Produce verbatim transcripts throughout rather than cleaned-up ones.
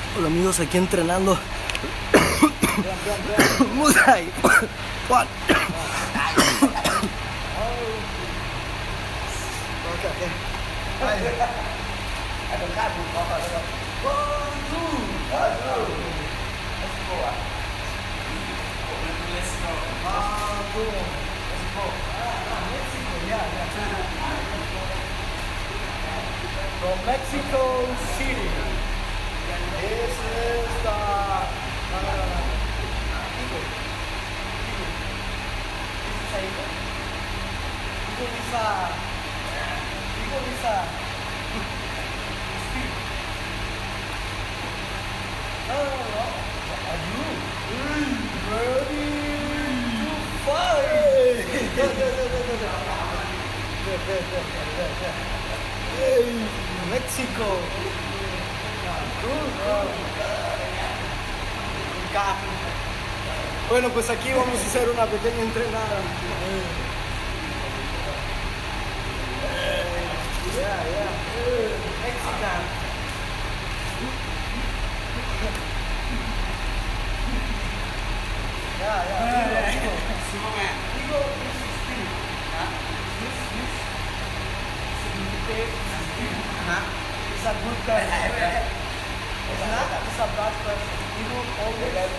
Hola amigos, aquí entrenando. Muay Thai. What? From Mexico City. This is the no, no, no, no. Eagle. Eagle. This is a eagle. Eagle is a eagle is a speed. No, no, no, no. Are you ready to fight? Go, go, go, go, go, go. Good, good, good, good, good. Hey, Mexico. Bueno, pues aquí vamos a hacer una pequeña entrenada. Yeah, yeah. Mexican. Yeah, yeah. Eagle, eagle. Eagle is speed. This, this. It's a good person. It's not, it's a bad person. You will always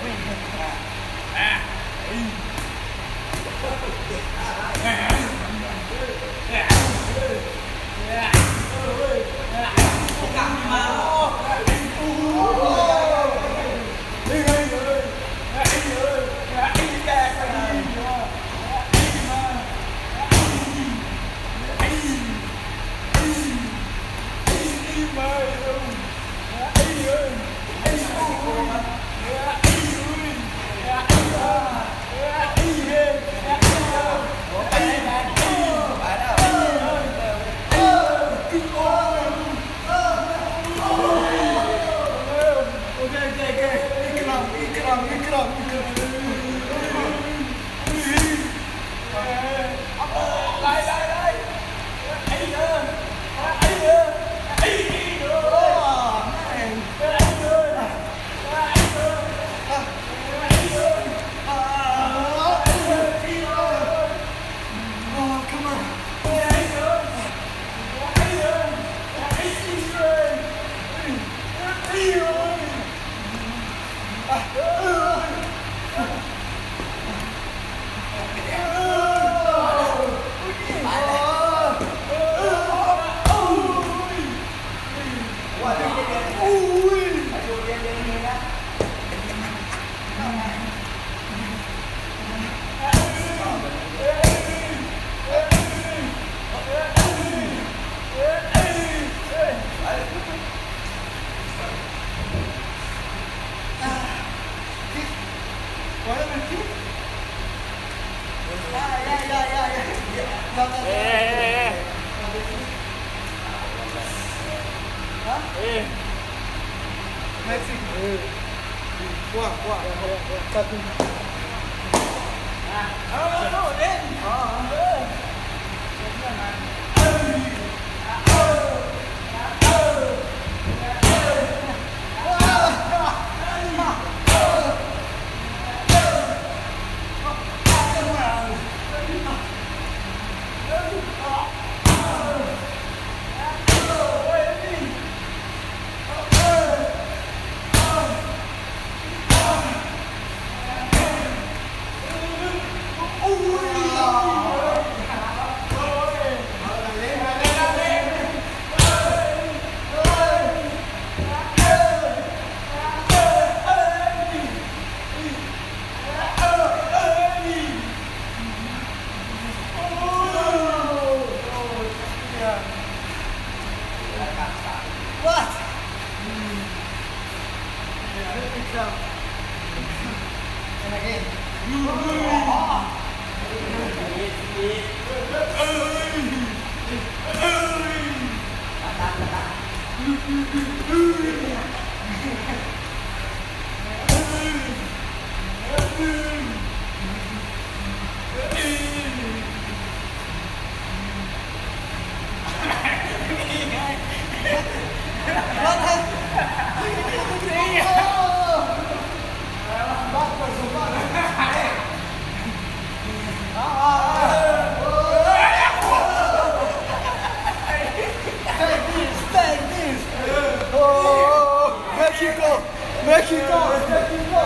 México, México, México.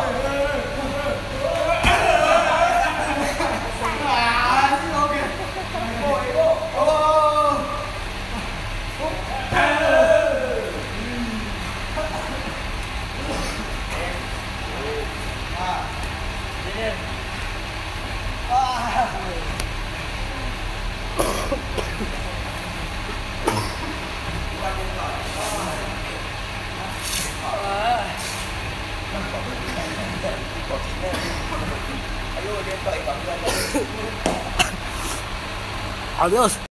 Ah, sí, ok. Oh. Adiós.